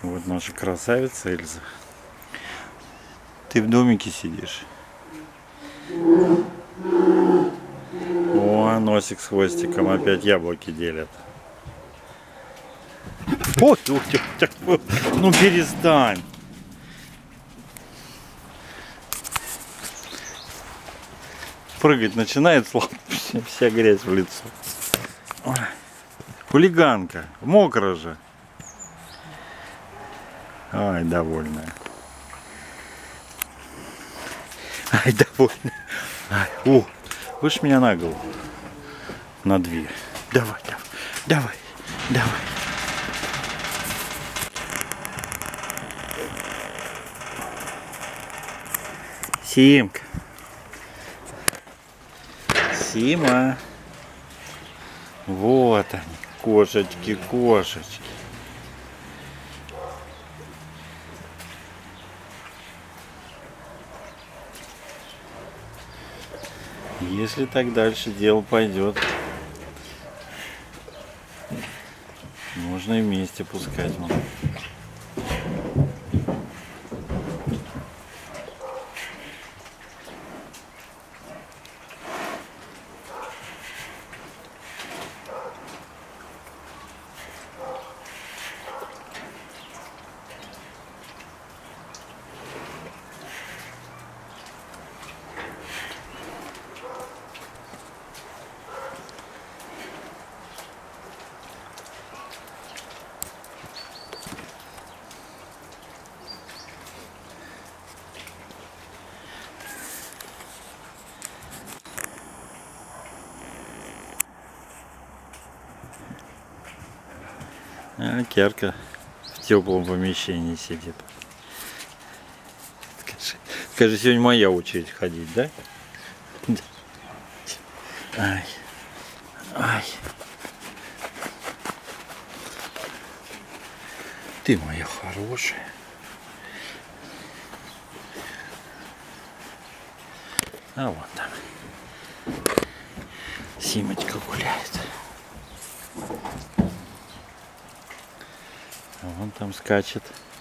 Вот наша красавица Эльза. Ты в домике сидишь. О, носик с хвостиком опять яблоки делят. Ой, ну перестань. Прыгать начинает, вся грязь в лицо. Ой. Хулиганка, мокро же. Ай, довольная. Ай, довольная. Ай, о, выше меня на голову. На 2. Давай, давай, давай, давай. Симка. Сима. Вот они, кошечки, кошечки. Если так дальше дело пойдет, можно и вместе пускать. Вон. А Керка в теплом помещении сидит. Скажи, сегодня моя очередь ходить, да? Ай, ай. Ты моя хорошая. А вот там Симочка гуляет. А вон там скачет